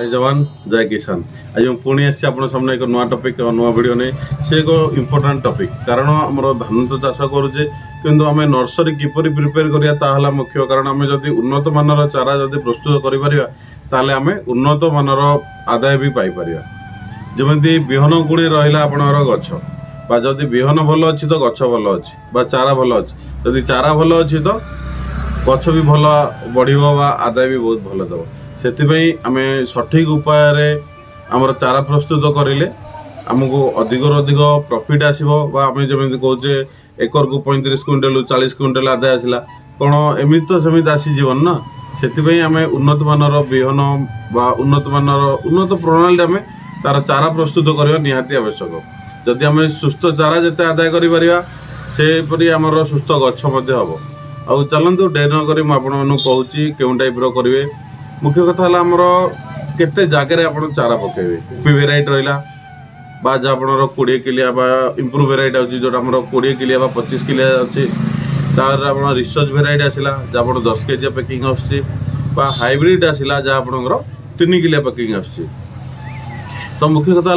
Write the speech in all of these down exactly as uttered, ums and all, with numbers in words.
जवान जय किसान। आज पुणी आसी आप सामने एक नुआ टॉपिक नुआ वीडियो नहीं से एक इंपोर्टेंट टॉपिक कारण आम धान तो चाष करुचे किंतु आम नर्सरी किपर प्रिपेयर करा मुख्य कारण आम जदि उन्नत मानर चारा जदि प्रस्तुत करें आम उन्नत मानर आदाय भी पाइपर जमी विहन गुड़ी रहा आपणर गछ बा जदि विहन भल अच्छी तो गछ भल अच्छी बा चारा भल अच्छी जदि चारा भल अच्छी तो गछ भी भल बढ़िबो बा आदाय भी बहुत भल दब से आम सठिक उपाय आमर चारा प्रस्तुत करें आमको अधिक अधिक प्रॉफिट आसो आम जमी कहे एकर को पैंतीस क्विंटाल चालीस क्विंटाल आदाय आसला कौन एमती तो सेमती आसीजन ना से आम उन्नत मानर विहन बा उन्नत मानर उन्नत प्रणाली आम तार चारा प्रस्तुत करवा निहाती आवश्यक जदि आम सुस्थ चारा जिते आदाय करपरी आमर सुस्थ गछ हम आउ चलतु डेर नक मुझे कहूँ टाइप करेंगे मुख्य कथा आमर केते जगह आप चारा पकेबे उपी भेराइटी रहा बा जहाँ कोड़े किलिया इम्प्रूव भेराइटी अच्छी जो कोड़े किलिया पच्चीस किलिया अच्छी तार आप रिसर्च भेराइटी आसला जहाँ दस केजी पैकिंग हाइब्रिड आसला जहाँ आपंकर तीन किलिया पैकिंग आस तो मुख्य कथा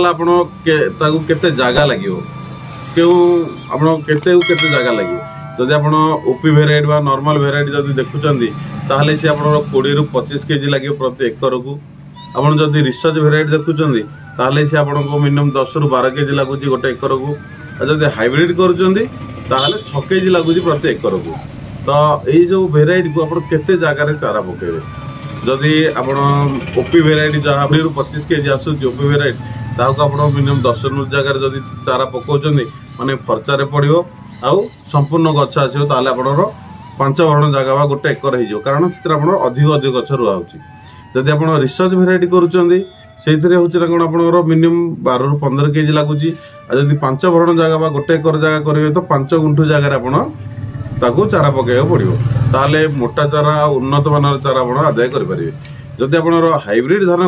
आप केते जगह लगे क्यों आप केते जगह लगे जदि आप ओपी भेराइटी बा नॉर्मल भेराइटी जदि देखुंत ताहले से आपन बीस रु पच्चीस केजी लगे प्रति एकर को आपन जदि रिसर्च भेराइटी देखुंत ताहले से आपन को मिनिमम दस रु बारह केजी लगुच गोटे एकर को जदि हाइब्रिड करुँच ताहले छह केजी लगुच प्रति एकर को तो यही जो भेराइटी को आप केते जगह चारा पकेबे जदि आपन ओपी भेराइटी जहाँ बीस रु पच्चीस केजी आसूची ओपी भेराइटी ताको आप मिनिमम दस रु जगह जदि चारा पकाउछन माने खर्चारे पड़िबो आउ संपूर्ण गछ आसो ताले आपनर पांच भरण जगह गोटे एकर हो कारण से अधिक अधिक गछ रुआ जदि आप रिसर्च भेराइटी करुँच से कौन आप मिनिमम बारह रु पंद्रह केजी लगुच जदि पांच भरण जगह गोटे एकर जगह करेंगे तो पांच गुंठु जगह आपको चारा पकड़ पड़ो ताले मोटा चारा उन्नत मानर चारा आप आदाय करेंगे जदि आप हाइब्रिड धान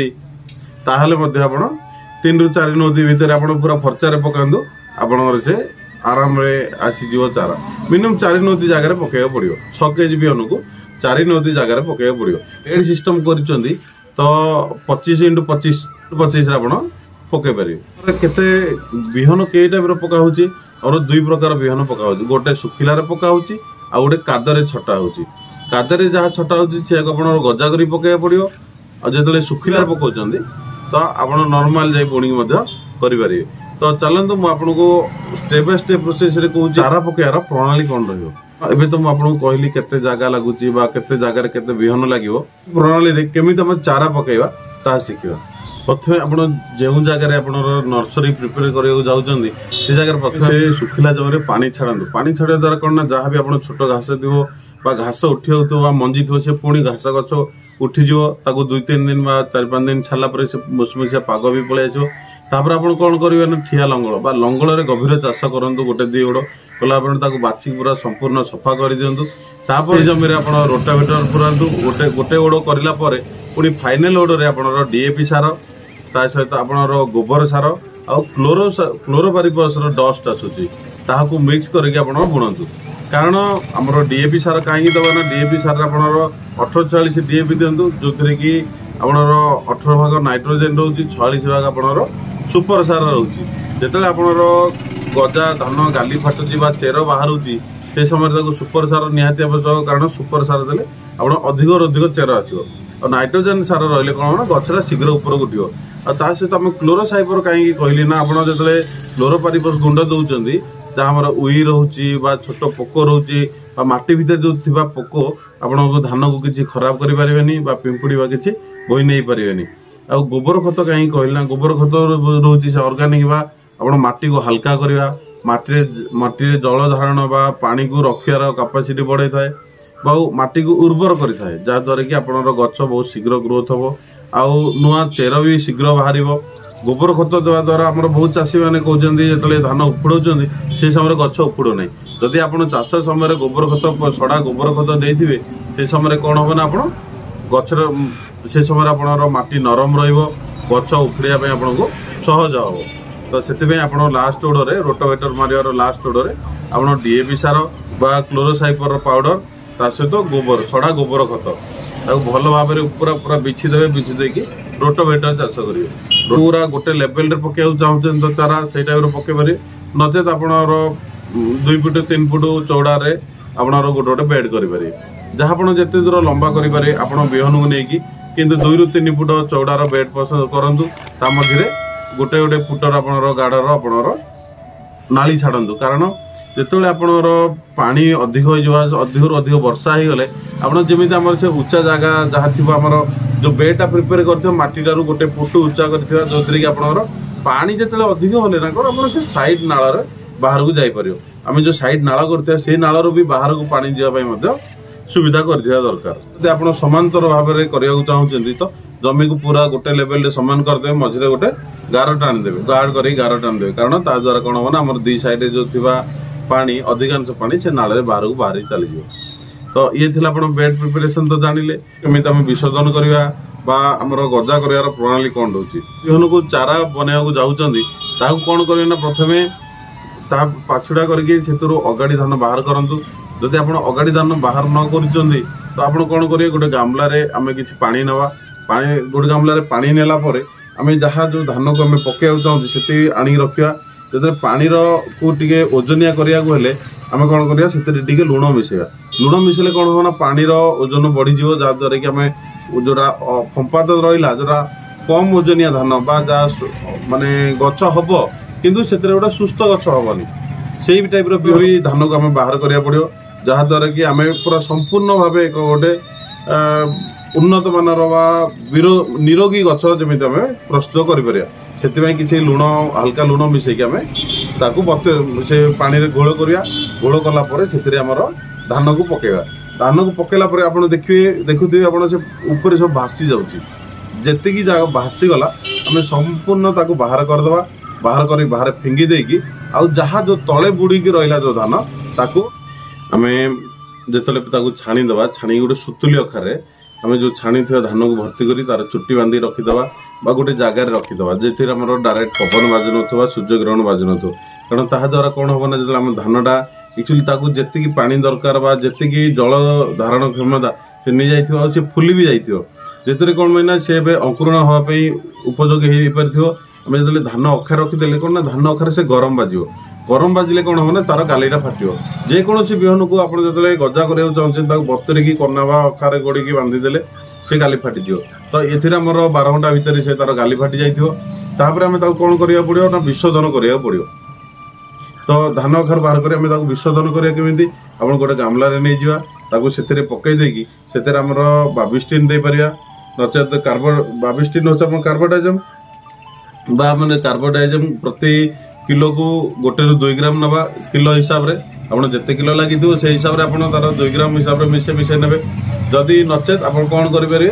करुँच तीन रु चार नदी भितर आप पूरा फर्चारे पकातु आपंकर से आराम रे आसीज चारा मिनिमम चार नदी जगह पकड़ पड़ो छह केजी बिहन को चार नदी जगह पकड़ पड़ो एड सिस्टम कर तो पच्चीस इंटू पच्चीस पच्चीस आप पकई पारे केते बिहन कई टाइप पका और दुई प्रकार बिहन पका गोटे सुखिलार पका आ गोटे कादरे छटा होची कादरे जहाँ छटा होची से आप गजा कर पकड़ पड़ो आ जो सुखिलार पकाउछंती तो आप नॉर्मल जाई बुणी करें तो चलते मुझे स्टेप बाय स्टेप प्रोसेस रे कहूँ चारा पकेयार प्रणाली कौन रही तो मुझे कहली केते जगह लगुच केते जगह केते बिहन लगे प्रणाली रे केमिति हम चारा पकेवा ता शिखिबा प्रथमे आप जो जगह आप नर्सरी प्रिपेयर करने जाऊँगी से जगह प्रथम सुखिला जगह पानी छाड़ू पानी छाड़ा द्वारा कौन ना जहाँ भी आप छोट घास थो घास उठी हो मंजी थो से पुणी घास गछ उठीज दुई तीन दिन चार पाँच दिन छाड़ापर से मुसमुसिया पाग भी पलि आसो तापर आप कौन करेंगे ना ठिया लंगल बा लंगल गभीर चाष करूँ गोटे दी गोड़ कला बाछी पूरा संपूर्ण सफा कर दिंतु तापर जमी आप रोटावेटर पुरातु गोटे गोटे गोड़ करला पुणी फाइनाल गोड़े आप डीएपी सार ता सहित आप गोबर सार आउ क्लोरो क्लोरोपारिफस डस्ट आसूची ताकू मिक्स करके आप बुणतु कारण आमर डीएपी सार कहीं दबा ना डीएपी सार आप अठर चालीस डीएपी दिंतु जो थी कि आपणर अठर भाग नाइट्रोजेन रोचे छयालीस भाग आपणर सुपर सार रोचे जिते आपणर गजा धान गाली फाटुची चेर बाहर से समय सुपर सार निहाती आवश्यक कारण सुपर सार देले आप अधिक अधिक चेर आसो और नाइट्रोजेन सार रही कौन गछटा शीघ्र ऊपर उठो आ सहित आम क्लोरोसाइपर कहीं कहली ना आप जो क्लोरोपारिफस गुंड दौरान जहाँ उई रोचे छोट पोक रोचे माटी भीतर जो थी पोक आप धान को किसी खराब करें पिंपुड़ी किसी बोई नहीं पारे आ गोबर खत कहीं कहना गोबर खत रोचे से अर्गानिक बा आप माटी को हल्का करवा माटी माटी जल धारण बा पानी को रखार कैपेसिटी बढ़ाई थाए माटी को उर्वर करें जहाद्वारा कि आपंकर गछ बहुत शीघ्र ग्रोथ हम आउ नुआ चेर भी शीघ्र बाहर गोबर खत देवा द्वारा आम बहुत चाषी मैंने कहते जो धान उपुड़ से समय गछ उपुड़ ना जदि आप चाष समय गोबर खत सड़ा गोबर खत देते से समय कौन हम ना आप गचर से समय आप माटी नरम रछ उपुड़ा आपको सहज हम तो से आप लास्ट ओडर रोटावेटर मारियार लास्ट ओडर आप डीएपी सार बा क्लोरोसाइपर पाउडर ता सहित गोबर सड़ा गोबर खत भल भाव पूरा पूरा बिछी देवे बिछी देकी रोटावेटर चाष करेंगे पूरा गोटे लेवल पकेवा चाहते तो चारा से टाइप पकई पारे नचेत आप दुई फुट तीन फुट चौड़ारे आप गोटे गोटे बेड करेंगे जहाँ आप जिते दूर लंबा करेंगे आप बिहन को लेकिन किंतु दुई रु तीन फुट चौड़ार बेड पसंद करूँ ता मझे गोटे गोटे फुटर आप गाढ़र आपणर नाली छाड़ू कारण जिते आपणर पानी अधिक अधिक अधिक वर्षा हो गले आपमि से उच्चा जगह जहाँ थी आम जो बेडटा प्रिपेयर कर गोटे फुट उच्चा कर जो कि आपणर पानी जिते अधिक होले ना आप से साइड नाल बाहर को जापर आम जो साइड नाल कर नालू भी बाहर को पानी जावाई सुविधा कर दरकार आप समांतर भाव में करने चाहते तो जमी को पूरा गोटे लेवल सामान करदे मझे गोटे गार टाणीदेवे गार्ड कर गार टाणीदेवे कारण ता द्वारा कौन हम ना दी साइड जो थी पानी अधिकांश पानी से नाल बाहर को बाहरी चली तो ये थी आप बेड प्रिपेरेसन तो जानिले केमी आम विसर्जन करवा आमर गजा कर प्रणाली कौन रोचे बिहन को चारा बनवाक जाऊँगी कौन करें ना प्रथमे पाछुड़ा करके अगाड़ी धान बाहर करूँ जदि आप अगाड़ी धान बाहर न कर तो आप कौन करेंगे गोटे गामलारे आम कि पानी नवा पानी गोटे गामलारे पानी नेला परे आम जहाँ जो धान को आम पकड़ चाहूँ से आनी रखा जो पानी को टे ओजनिया करने आम कौन करा से लुण मिसेगा लुण मिसेले कौन हो ना पानी ओजन बढ़ीज जहाद्वारा कि आम जोटा फंपा तो रहा जोटा कम ओजनिया धान बा माने गछ हम किंतु से गोटे सुस्थ गछ हेनी से टाइप भी धान को आम बाहर करा पड़ो जहाद्वारा कि आम पूरा संपूर्ण भाव एक गोटे उन्नत मानर निरोगी गछ जमी आम प्रस्तुत कर से लुण हल्का लुण मिसेक आम ताकू बत से पानी रे घोल करिया घोल कला परे से आमर धान को पकेवा धान को पकेला परे आप देखिए देखुए आप ऊपर सब भासी जाऊँगी जेतिकी जगह भासी गला आम संपूर्ण ताकू बाहर करदे बाहर कर बाहर फिंगी देकी आ जहाँ जो तले बुड़ीकी रहा जो धान ताकू आम जो छाणीदे छाणी गोटे सुतुली अखारे आम जो छाणी धान को भर्ती कर तार चुट्टी बांधी रखीदे बा गोटे जगार रखीदे जे आम डायरेक्ट पवन बाजु न सूर्य ग्रहण बाजु न कारण ता द्वारा कौन हम ना जो आम धानटा एक्चुअली जी पानी दरकार बा जी जल धारण क्षमता से नहीं जाइए से फुली भी जाइए जितने कौन मैंने से अंकुरण हाँपाई उपयोगी हो पार आम जो धान अखा रखीदे कौन ना धान अखार से गरम बाजो गरम बाजिले कौन हम ना तार गालीटा फाटिव जेकोसी बिहन को आप जो गजा कराया चाहते बतुरी कना बा अखारे गोड़ी बांधीदे से गाली फाटी तो ये आमर बार घंटा भितर से तार गाली फाटी जापर आम कौन करा पड़ो ना विसर्जन करा पड़ो तो धान अखार बाहर कर विसर्जन करा केमी आप गोटे गामलार नहीं जावा से पकई देकी से आमर बाबिस्टिन दे पारिया नचेत कार्बन बाबिस्टिन हूँ कार्बोडाइजम बा मैंने कार्बोडाइजम प्रति किलो को गोटे रु दुई ग्राम नवा किलो हिसाब से आप जिते किलो लगी से हिसाब से आप तार दुई ग्राम हिसाब से मिसे मिसे ने जदि नचेत आप कौन करेंगे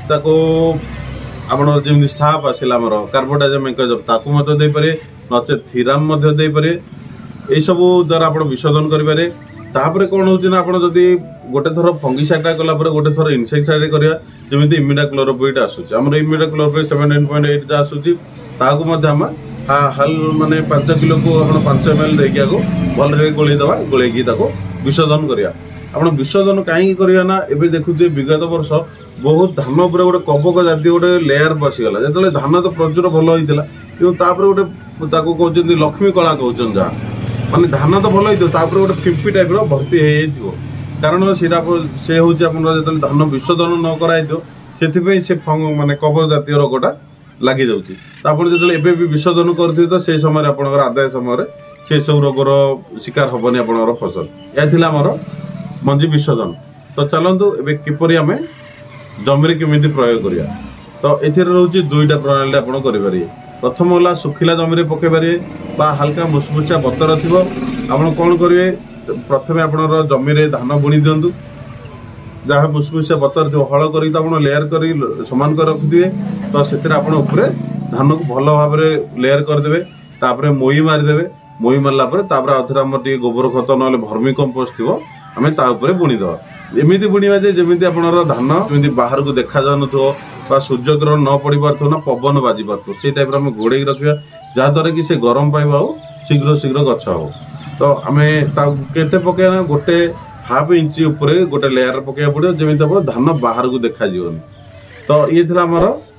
आपमि साप आसला आमर कार्बोडाइजम मेकाजम ताकू देपारे नचेत थीराम देपारे यही सब द्वारा आप विसर्जन करेंगे तापर कौन हो ना आप गोटे थर फंगिसाइड कलापर गोटे थर इनसेक्टिसाइड करा जमी इमिडा क्लोरोपोइड आसूँ आम imidacloprid seven nine point eight आसूँ ताकू हाल माने पांच किलो को आप पांच एम एल देखिया भल गोलेदवा गोल विसर्जन करा आप विसर्जन कहीं करवा ना एवं देखुए विगत वर्ष बहुत धान उपर गोटे कबक जाती गोटे लेयर बसीगला जो धान तो प्रचुर भल होता कि गोटे कहते लक्ष्मी कला कहते जहाँ माने धान तो भल होता गोटे फिंपी टाइप भर्ती हो कारण सीरा से हूँ जो धान विसर्जन न कराई से से माने कबक जातीय रोगटा लगी जाऊँगी तो आप जो विसर्जन करते तो से समय आप आदाय समय से सब रोगर शिकार हेनी आप फसल यह आमर मंजी विसर्जन तो चलतु ए किपर आम जमी केमी प्रयोग करिया तो ये रोचे दुईटा प्रणाली आप करेंगे प्रथम है सुखिला जमी पकई पारे हल्का मुसमुसिया बतर थी आप कौन करेंगे प्रथम आप जमी धान बुणी दिंतु जहाँ मुसमुसिया बतर थी हल कर लेयर कर सामान कर रखिथे तो से धान को भल भाव लेयर करदे तापर मोई मारिदेवे मोई मारला आउे आम गोबर खत ना भर्मी कंपोस्ट थी आम तापर बुणीदे एमती बुणवा जमी आप धान जमी बाहर को देखा जान सूर्य ग्रहण न पड़ पार ना पवन बाजी पार से टाइप आम घोड़े रखा जहाद्वारा कि से गरम पाइब आ शीघ्र शीघ्र गछ हो तो आम के पकड़ा गोटे हाफ इंच उपर गोटे लेयर पकड़ा पड़ो जमी धान बाहर को देखा जीवन तो ये आमर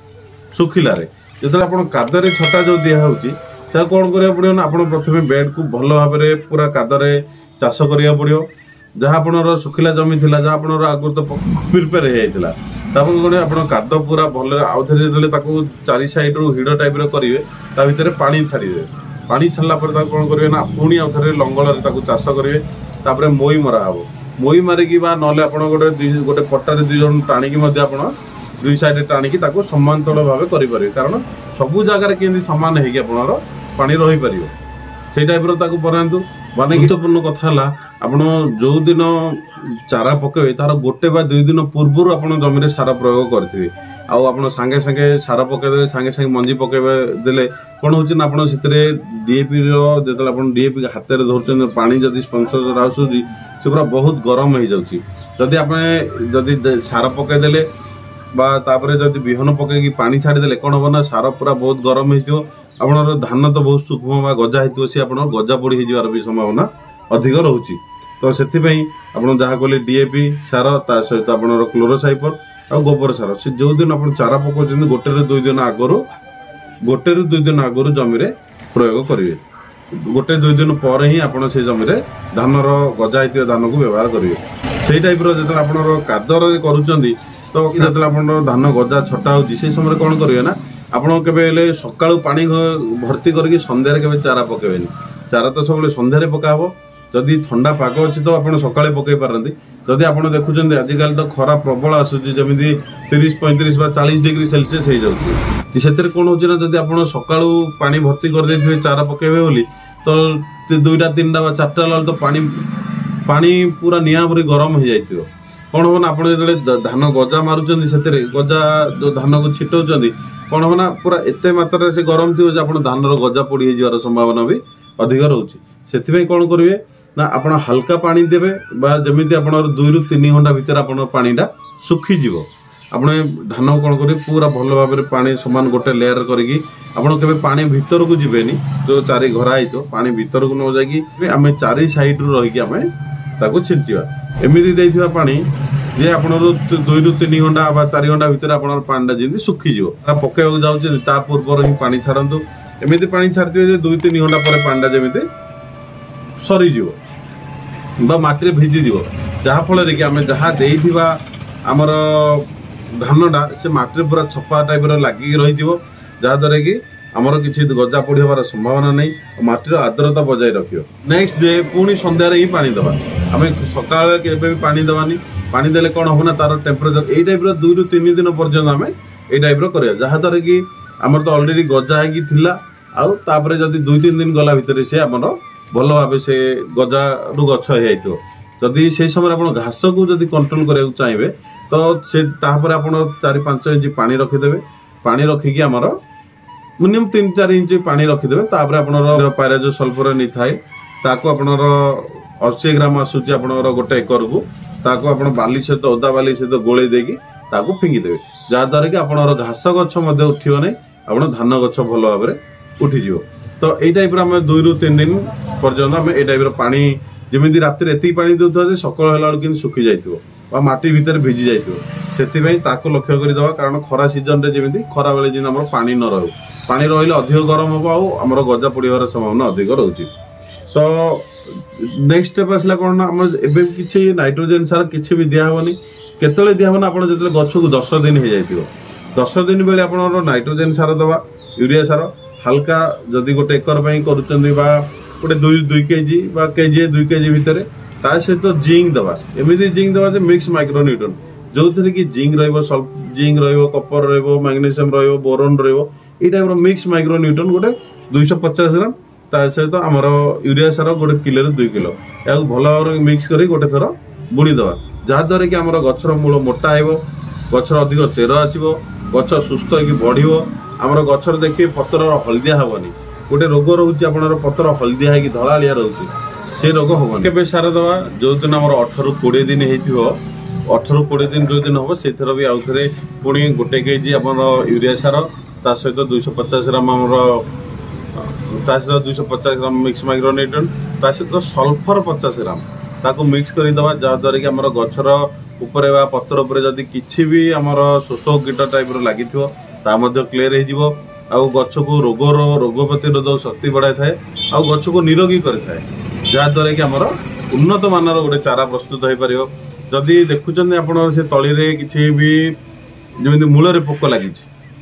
ଶୁଖିଲାରେ ଯେତେବେଳେ ଆପଣ କାଦରେ ଛଟା ଯୋଉ ଦିଆ ହେଉଛି ସେଟା କ'ଣ କରିବାକୁ ପଡ଼ିବ ନା ଆପଣ ପ୍ରଥମେ ବେଡ୍କୁ ଭଲ ଭାବରେ ପୁରା କାଦରେ ଚାଷ କରିବାକୁ ପଡ଼ିବ। ଯାହା ଆପଣର ଶୁଖିଲା ଜମି ଥିଲା ଯାହା ଆପଣର ଆଗରୁ ତ ପ୍ରିପେୟାର ହେଇଯାଇଥିଲା ତାପରେ କ'ଣ ଆପଣ କାଦ ପୁରା ଭଲ ଆଉ ଥରେ ଯେତେବେଳେ ତାକୁ ଚାରି ସାଇଡ୍ରୁ ହିଡ଼ ଟାଇପ୍ର କରିବେ ତା ଭିତରେ ପାଣି ଛାଡ଼ିଦେବେ। ପାଣି ଛାଡ଼ିଲା ପରେ ତାକୁ କ'ଣ କରିବେ ନା ପୁଣି ଆଉ ଥରେ ଲଙ୍ଗଳରେ ତାକୁ ଚାଷ କରିବେ। ତାପରେ moi ମରା ହେବ। moi ମାରିକି ବା ନହେଲେ ଆପଣ ଗୋଟେ ଗୋଟେ ପଟାରେ ଦୁଇ ଜଣ ଟାଣିକି ମଧ୍ୟ ଆପଣ ଦୁଇ ସାଇଡ୍ ଟାଣିକି ତାକୁ ସମାନ୍ତର ଭାବେ କରିପାରିବେ। କାରଣ ସବୁ ଜାଗାରେ କେମିତି ସମାନ ହେଇକି ଆପଣଙ୍କର ପାଣି ରହିପାରିବ ସେଇ ଟାଇପ୍ର ତାକୁ ବନାନ୍ତୁ। ମାନେ ଗୁରୁତ୍ୱପୂର୍ଣ୍ଣ କଥା ହେଲା ଆପଣ ଯୋଉ ଦିନ ଚାରା ପକେଇବେ ତାର ଗୋଟେ ବା ଦୁଇ ଦିନ ପୂର୍ବରୁ ଆପଣ ଜମିରେ ସାର ପ୍ରୟୋଗ କରିଥିବେ। ଆଉ ଆପଣ ସାଙ୍ଗେ ସାଙ୍ଗେ ସାର ପକେଇଦେବେ ସାଙ୍ଗେ ସାଙ୍ଗେ ମଞ୍ଜି ପକେଇବେ ଦେଲେ କ'ଣ ହେଉଛି ନା ଆପଣ ସେଥିରେ ଡିଏପିର ଯେତେବେଳେ ଆପଣ ଡିଏପି ହାତରେ ଧରୁଛନ୍ତି ପାଣି ଯଦି ସ୍ପନ୍ସର ଆସୁଛି ସେ ପୁରା ବହୁତ ଗରମ ହେଇଯାଉଛି। ଯଦି ଆପଣ ଯଦି ସାର ପକେଇଦେଲେ ବା ତାପରେ ଯଦି ବିହନ ପକେଇକି ପାଣି ଛାଡ଼ିଦେଲେ କ'ଣ ହେବ ନା ସାର ପୁରା ବହୁତ ଗରମ ହେଇଯିବ। ଆପଣଙ୍କର ଧାନ ତ ବହୁତ ସୂକ୍ଷ୍ମ ବା ଗଜା ହେଇଥିବ ସେ ଆପଣଙ୍କ ଗଜା ପୋଡ଼ି ହେଇଯିବାର ବି ସମ୍ଭାବନା ଅଧିକ ରହୁଛି। ତ ସେଥିପାଇଁ ଆପଣ ଯାହା କହିଲେ ଡିଏପି ସାର ତା ସହିତ ଆପଣଙ୍କର କ୍ଲୋରୋସାଇଫର ଆଉ ଗୋବର ସାର ସେ ଯେଉଁଦିନ ଆପଣ ଚାରା ପକାଉଛନ୍ତି ଗୋଟେରୁ ଦୁଇ ଦିନ ଆଗରୁ ଗୋଟେରୁ ଦୁଇ ଦିନ ଆଗରୁ ଜମିରେ ପ୍ରୟୋଗ କରିବେ। ଗୋଟେ ଦୁଇ ଦିନ ପରେ ହିଁ ଆପଣ ସେ ଜମିରେ ଧାନର ଗଜା ହେଇଥିବା ଧାନକୁ ବ୍ୟବହାର କରିବେ। ସେଇ ଟାଇପ୍ର ଯେତେବେଳେ ଆପଣଙ୍କର କାଦରେ କରୁଛନ୍ତି ତ ଯେତେବେଳେ ଆପଣଙ୍କର ଧାନ ଗଜା ଛଟା ହେଉଛି ସେଇ ସମୟରେ କ'ଣ କରିବେ ନା ଆପଣ କେବେ ହେଲେ ସକାଳୁ ପାଣି ଭର୍ତ୍ତି କରିକି ସନ୍ଧ୍ୟାରେ କେବେ ଚାରା ପକାଇବେନି। ଚାରା ତ ସବୁବେଳେ ସନ୍ଧ୍ୟାରେ ପକା ହେବ। ଯଦି ଥଣ୍ଡା ପାଗ ଅଛି ତ ଆପଣ ସକାଳେ ପକାଇ ପାରନ୍ତି। ଯଦି ଆପଣ ଦେଖୁଛନ୍ତି ଆଜିକାଲି ତ ଖରା ପ୍ରବଳ ଆସୁଛି ଯେମିତି ତିରିଶ ପଇଁତିରିଶ ବା ଚାଳିଶ ଡିଗ୍ରୀ ସେଲସିୟସ୍ ହେଇଯାଉଛି। ସେଥିରେ କ'ଣ ହେଉଛି ନା ଯଦି ଆପଣ ସକାଳୁ ପାଣି ଭର୍ତ୍ତି କରିଦେଇଥିବେ ଚାରା ପକାଇବେ ବୋଲି ତ ଦୁଇଟା ତିନିଟା ବା ଚାରିଟା ବେଳେ ତ ପାଣି ପାଣି ପୁରା ନିଆଁ ପରି ଗରମ ହେଇଯାଇଥିବ। କ'ଣ ହେବ ନା ଆପଣ ଯେତେବେଳେ ଧାନ ଗଜା ମାରୁଛନ୍ତି ସେଥିରେ ଗଜା ଯେଉଁ ଧାନକୁ ଛିଟାଉଛନ୍ତି କ'ଣ ହେବ ନା ପୁରା ଏତେ ମାତ୍ରାରେ ସେ ଗରମ ଥିବ ଯେ ଆପଣ ଧାନର ଗଜା ପୋଡ଼ି ହେଇଯିବାର ସମ୍ଭାବନା ବି ଅଧିକ ରହୁଛି। ସେଥିପାଇଁ କ'ଣ କରିବେ ନା ଆପଣ ହାଲକା ପାଣି ଦେବେ ବା ଯେମିତି ଆପଣଙ୍କର ଦୁଇରୁ ତିନି ଘଣ୍ଟା ଭିତରେ ଆପଣଙ୍କ ପାଣିଟା ଶୁଖିଯିବ। ଆପଣ ଧାନ କ'ଣ କରିବେ ପୁରା ଭଲ ଭାବରେ ପାଣି ସମାନ ଗୋଟେ ଲେୟାର କରିକି ଆପଣ କେବେ ପାଣି ଭିତରକୁ ଯିବେନି ଯେଉଁ ଚାରି ଘରା ହେଇଥିବ ପାଣି ଭିତରକୁ ନ ଯାଇକି ଆମେ ଚାରି ସାଇଡ୍ରୁ ରହିକି ଆମେ ତାକୁ ଛିଞ୍ଚିବା। ଏମିତି ଦେଇଥିବା ପାଣି ଯେ ଆପଣର ଦୁଇରୁ ତିନି ଘଣ୍ଟା ବା ଚାରି ଘଣ୍ଟା ଭିତରେ ଆପଣଙ୍କର ପାଣିଟା ଯେମିତି ଶୁଖିଯିବ। ତା ପକାଇବାକୁ ଯାଉଛନ୍ତି ତା ପୂର୍ବରୁ ହିଁ ପାଣି ଛାଡ଼ନ୍ତୁ। ଏମିତି ପାଣି ଛାଡ଼ିଥିବେ ଯେ ଦୁଇ ତିନି ଘଣ୍ଟା ପରେ ପାଣିଟା ଯେମିତି ସରିଯିବ ବା ମାଟିରେ ଭିଜିଯିବ ଯାହାଫଳରେ କି ଆମେ ଯାହା ଦେଇଥିବା ଆମର ଧାନଟା ସେ ମାଟିରେ ପୁରା ଛପା ଟାଇପ୍ର ଲାଗିକି ରହିଯିବ ଯାହାଦ୍ୱାରା କି ଆମର କିଛି ଗଜା ପୋଡ଼ି ହେବାର ସମ୍ଭାବନା ନାହିଁ ମାଟିର ଆର୍ଦ୍ରତା ବଜାୟ ରଖିବ। ନେକ୍ସଟ ଡେ ପୁଣି ସନ୍ଧ୍ୟାରେ ହିଁ ପାଣି ଦେବା। ଆମେ ସକାଳେ କେବେ ବି ପାଣି ଦେବାନି। ପାଣି ଦେଲେ କ'ଣ ହେବ ନା ତାର ଟେମ୍ପରେଚର ଏଇ ଟାଇପ୍ର ଦୁଇରୁ ତିନି ଦିନ ପର୍ଯ୍ୟନ୍ତ ଆମେ ଏଇ ଟାଇପ୍ର କରିବା ଯାହାଦ୍ୱାରା କି ଆମର ତ ଅଲରେଡ଼ି ଗଜା ହେଇକି ଥିଲା ଆଉ ତାପରେ ଯଦି ଦୁଇ ତିନି ଦିନ ଗଲା ଭିତରେ ସେ ଆମର ଭଲ ଭାବେ ସେ ଗଜାରୁ ଗଛ ହେଇଯାଇଥିବ। ଯଦି ସେଇ ସମୟରେ ଆପଣ ଘାସକୁ ଯଦି କଣ୍ଟ୍ରୋଲ କରିବାକୁ ଚାହିଁବେ ତ ସେ ତାପରେ ଆପଣ ଚାରି ପାଞ୍ଚ ଇଞ୍ଚ ପାଣି ରଖିଦେବେ। ପାଣି ରଖିକି ଆମର ମିନିମମ୍ ତିନି ଚାରି ଇଞ୍ଚ ପାଣି ରଖିଦେବେ। ତାପରେ ଆପଣଙ୍କର ପାଇରାଜୋ ସଲଫର ନେଇଥାଏ ତାକୁ ଆପଣଙ୍କର ଅଶୀ ଗ୍ରାମ ଆସୁଛି ଆପଣଙ୍କର ଗୋଟେ ଏକରକୁ ତାକୁ ଆପଣ ବାଲି ସହିତ ଓଦା ବାଲି ସହିତ ଗୋଳେଇ ଦେଇକି ତାକୁ ଫିଙ୍ଗିଦେବେ ଯାହାଦ୍ୱାରା କି ଆପଣଙ୍କର ଘାସ ଗଛ ମଧ୍ୟ ଉଠିବ ନାହିଁ ଆପଣ ଧାନ ଗଛ ଭଲ ଭାବରେ ଉଠିଯିବ। ତ ଏଇ ଟାଇପ୍ର ଆମେ ଦୁଇରୁ ତିନି ଦିନ ପର୍ଯ୍ୟନ୍ତ ଆମେ ଏଇ ଟାଇପ୍ର ପାଣି ଯେମିତି ରାତିରେ ଏତିକି ପାଣି ଦେଉଥିବା ଯେ ସକାଳ ହେଲା ବେଳକୁ କିନ୍ତୁ ଶୁଖି ଯାଇଥିବ ବା ମାଟି ଭିତରେ ଭିଜି ଯାଇଥିବ। ସେଥିପାଇଁ ତାକୁ ଲକ୍ଷ୍ୟ କରିଦେବା କାରଣ ଖରା ସିଜନରେ ଯେମିତି ଖରା ବେଳେ ଯେମିତି ଆମର ପାଣି ନ ରହୁ ପାଣି ରହିଲେ ଅଧିକ ଗରମ ହେବ ଆଉ ଆମର ଗଜା ପୋଡ଼ିବାର ସମ୍ଭାବନା ଅଧିକ ରହୁଛି। ତ ନେକ୍ସଟ ଷ୍ଟେପ୍ ଆସିଲା କ'ଣ ନା ଆମର ଏବେ କିଛି ନାଇଟ୍ରୋଜେନ୍ ସାର କିଛି ବି ଦିଆହେବନି। କେତେବେଳେ ଦିଆହେବ ନା ଆପଣ ଯେତେବେଳେ ଗଛକୁ ଦଶ ଦିନ ହେଇଯାଇଥିବ ଦଶ ଦିନ ବେଳେ ଆପଣଙ୍କର ନାଇଟ୍ରୋଜେନ୍ ସାର ଦେବା ୟୁରିଆ ସାର ହାଲକା ଯଦି ଗୋଟେ ଏକର ପାଇଁ କରୁଛନ୍ତି ବା ଗୋଟେ ଦୁଇ ଦୁଇ କେଜି ବା କେଜି ଦୁଇ କେଜି ଭିତରେ ତା ସହିତ ଜିଙ୍କ୍ ଦେବା। ଏମିତି ଜିଙ୍କ୍ ଦେବା ଯେ ମିକ୍ସ ମାଇକ୍ରୋନ୍ୟୁଟ୍ରନ୍ ଯେଉଁଥିରେ କି ଜିଙ୍କ୍ ରହିବ ସଲ୍ଫ ଜିଙ୍କ୍ ରହିବ କପର ରହିବ ମ୍ୟାଗ୍ନେସିୟମ୍ ରହିବ ବୋରୋନ୍ ରହିବ ଏଇ ଟାଇପ୍ର ମିକ୍ସ ମାଇକ୍ରୋନ୍ୟୁଟ୍ରନ୍ ଗୋଟେ ଦୁଇଶହ ପଚାଶ ଗ୍ରାମ ତା ସହିତ ଆମର ୟୁରିଆ ସାର ଗୋଟେ କିଲୋରୁ ଦୁଇ କିଲୋ ଏହାକୁ ଭଲ ଭାବରେ ମିକ୍ସ କରି ଗୋଟେ ଥର ବୁଣି ଦେବା ଯାହାଦ୍ୱାରା କି ଆମର ଗଛର ମୂଳ ମୋଟା ହେବ ଗଛର ଅଧିକ ଚେର ଆସିବ ଗଛ ସୁସ୍ଥ ହେଇକି ବଢ଼ିବ। ଆମର ଗଛର ଦେଖିବେ ପତ୍ର ହଳଦିଆ ହେବନି। ଗୋଟେ ରୋଗ ରହୁଛି ଆପଣଙ୍କର ପତ୍ର ହଳଦିଆ ହେଇକି ଧଳାଳିଆ ରହୁଛି ସେ ରୋଗ ହେବନି। କେବେ ସାର ଦେବା ଯେଉଁଦିନ ଆମର ଅଠରରୁ କୋଡ଼ିଏ ଦିନ ହେଇଥିବ ଅଠରରୁ କୋଡ଼ିଏ ଦିନ ଯେଉଁ ଦିନ ହେବ ସେଇଥର ବି ଆଉ ଥରେ ପୁଣି ଗୋଟେ କେଜି ଆମର ୟୁରିଆ ସାର ତା ସହିତ ଦୁଇଶହ ପଚାଶ ଗ୍ରାମ ଆମର ତା ସହିତ ଦୁଇଶହ ପଚାଶ ଗ୍ରାମ ମିକ୍ସ ମାଇକ୍ରୋନ୍ୟୁଟ୍ରନ୍ ତା ସହିତ ସଲ୍ଫର ପଚାଶ ଗ୍ରାମ ତାକୁ ମିକ୍ସ କରିଦେବା ଯାହାଦ୍ୱାରା କି ଆମର ଗଛର ଉପରେ ବା ପତ୍ର ଉପରେ ଯଦି କିଛି ବି ଆମର ଶୋଷ କୀଟ ଟାଇପ୍ର ଲାଗିଥିବ ता मध्य क्लियर हो जिवो आउ गछ को रोगर रोग प्रतिरोधक शक्ति बढ़ाई थाए आउ गछ को निरोगी करिथाए जहाँ द्वारा कि आमर उन्नत मानर गोटे चारा प्रस्तुत हो पार जदि देखुं आप तली रे किसी भी जमी मूल पोक लगी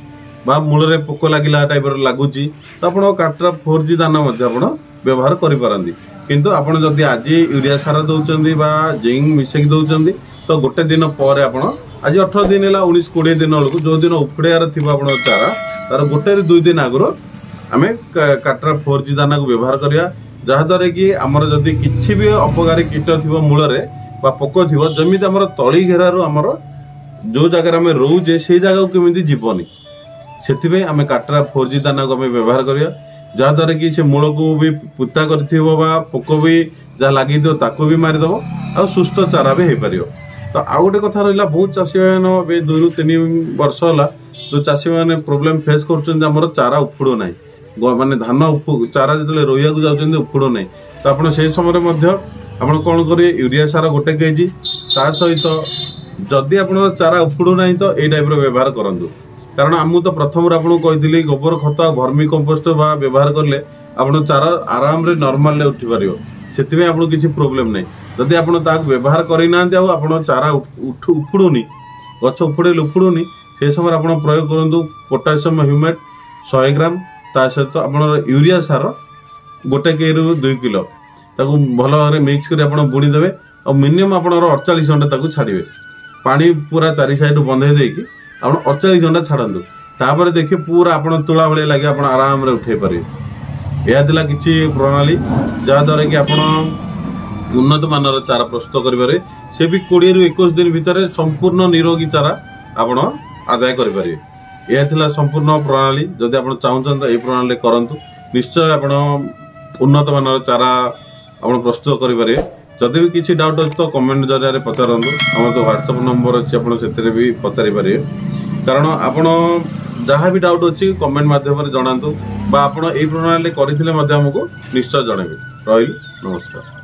मूल पोक लगिला टाइप लगुच तो आप काट्रा फोर जी दाना व्यवहार करें किंतु आप जदि आज यूरिया सार दौरान जिंक मिसेक दौरान तो गोटे दिन पर आप आज अठर दिन है उन्नीस कोड़े दिन बेलू जो दिन उफुड़ार थी आप चारा तार गोटे दुई दिन आगु आम काट्रा फोर जी दाना को व्यवहार करवा जहाद्वारा कि आमर जदि किसी भी अपकारी कीट थी मूल पोक थी जमी आम तली घेरारू आमर जो जगह आम रोचे से जगह केमी जीवनी से आम काट्रा फोर जी दाना को आम व्यवहार करवा जहाद्वारा कि से मूल को भी पुता कर पोक भी जहाँ लगी भी मारिदेव आ सुस्थ चारा भी हो पार तो आउ गोटे कथा रहा बहुत चाषी मैंने दुई रु तीन वर्ष है जो चाषी मैंने प्रोब्लेम फेस कर चारा उफुड़ू ना माने धान चारा जो रोया को जाऊँ उफुड़ू ना तो आप समय आप कौन करेंगे यूरिया सार गोटे केजी ता सहित जदि आप चारा उफुड़ू ना तो ये टाइप व्यवहार करूँ कारण आमु तो प्रथम आपको कही गोबर खत भर्मी कंपोस्ट व्यवहार कले आप चारा आराम रे नॉर्मल उठी पार से आपको किसी प्रोब्लेम नहीं जदि आप व्यवहार करना आप चारा उफुड़ूनी गछ उफुड़े उफुड़ूनी से समय आप प्रयोग करूँ पोटासियम ह्यूमेट सौ ग्राम ता सहित आप यूरिया सार गोटे के रु दुई किलो ताकू भल भाव मिक्स कर बुणीदे और मिनिमम आप अड़तालीस घंटा छाड़े पानी पूरा चारि साइड बंधे देकी आप अड़तालीस घंटा छाड़ू तापर देखिए पूरा आप तुला भाई लगे आप आराम रे उठे पारे यह किसी प्रणाली जहाद्वारा कि आप उन्नत मानर चारा प्रस्तुत करें से भी कोड़े रु इक्कीस दिन भितर संपूर्ण निरोगी चारा आप आदाय करें यह संपूर्ण प्रणाली जदि आप चाहते ये प्रणाली करूँ निश्चय आप उन्नत मानर चारा आप प्रस्तुत करें जदि भी किसी डाउट अच्छे तो कमेंट जरिए पचारूँ आम तो व्हाट्सएप नंबर अच्छी आप भी पचारि पारे कारण आपण जहाँ भी डाउट अच्छी कमेंट मध्यम जनातु आप प्रणाली करते निश्चय जनइबे रही नमस्कार।